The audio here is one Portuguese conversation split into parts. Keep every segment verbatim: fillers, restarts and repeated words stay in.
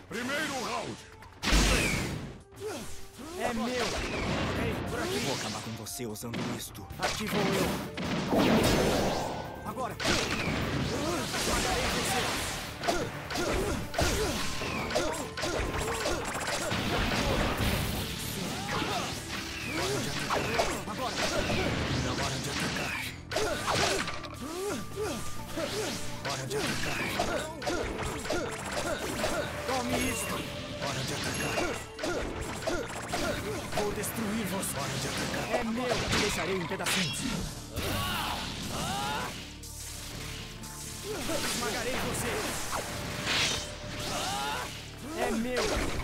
Primeiro round. É meu! Ei, por aqui! Vou acabar com você usando isto. Aqui vou eu! Agora! Esmagarei você! Agora! Na hora de atacar. Hora de atacar. Tome isso! Hora de atacar. Vou destruir você! Hora de atacar. É meu! Te deixarei em pedacinhos! Esmagarei você! É meu!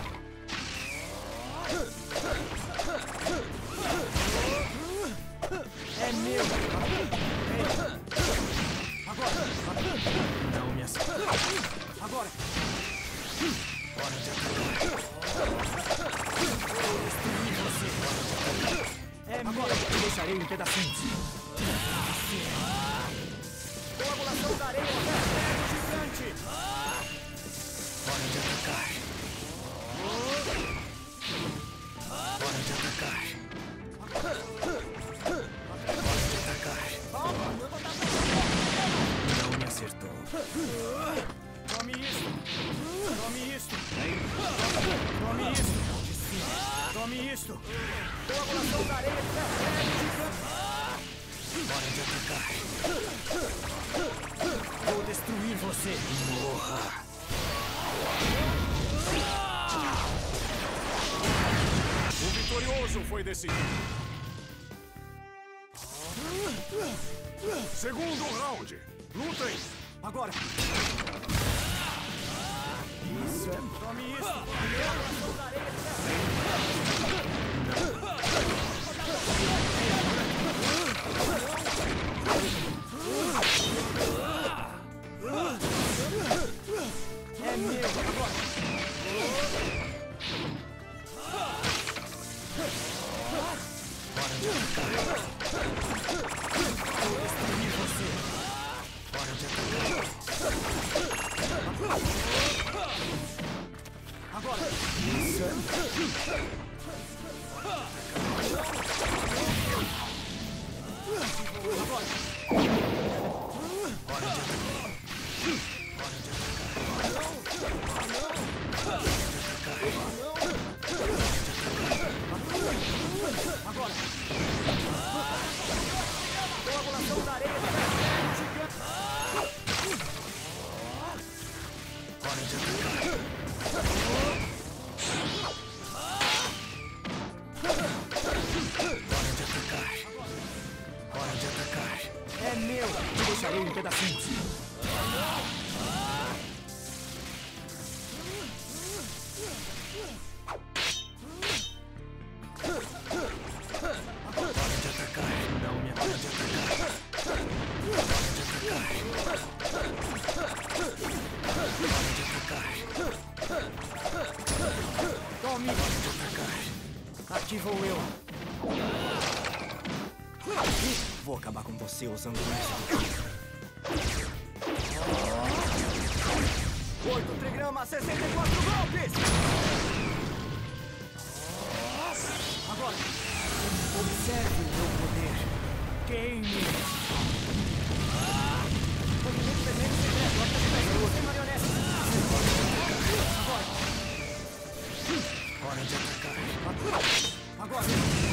É meu! Ei. Agora! Não me acerta. Agora! Hora de atacar. Vou destruir você! É meu! Te deixarei em pedacinhos! Coagulação da areia! Prego gigante! Hora de atacar. Hora de atacar. Hora de atacar. Não me acertou. Tome isso! Tome isso! Tome isso! Tome isso! Coagulação da areia! Prego gigante! Hora de atacar. Vou destruir você! Morra. O vitorioso foi decidido. Segundo round. Lutem. Agora! Isso é... Tome isso! Coagulação da areia! É meu! Agora! Hora de atacar. Vou destruir você! Hora de atacar. Agora! Isso é... Agora! Hora de atacar. Hora de atacar. Agora! Coagulação da areia! Gigante! Hora de atacar. Hora de atacar. Hora de atacar. É meu! Te deixarei em pedacinhos! Hora de atacar. Não me hora de atacar. Hora de atacar. Hora de atacar. Tome! Hora de atacar. Aqui vou eu! Vou acabar com você usando isso. Oito trigramas, sessenta e quatro golpes! Agora! Observe o meu poder! Queime! Movimento vermelho secreto, atração sem marionete! Agora! Hora de atacar. Agora!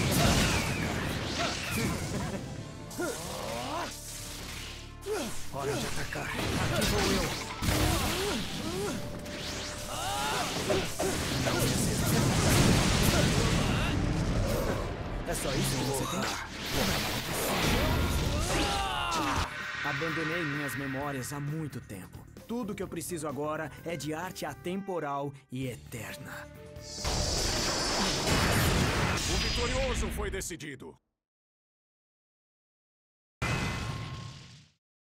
Hora de atacar. Aqui vou eu! Não me acerta. É só isso que você tem? Abandonei minhas memórias há muito tempo. Tudo que eu preciso agora é de arte atemporal e eterna. O vitorioso foi decidido.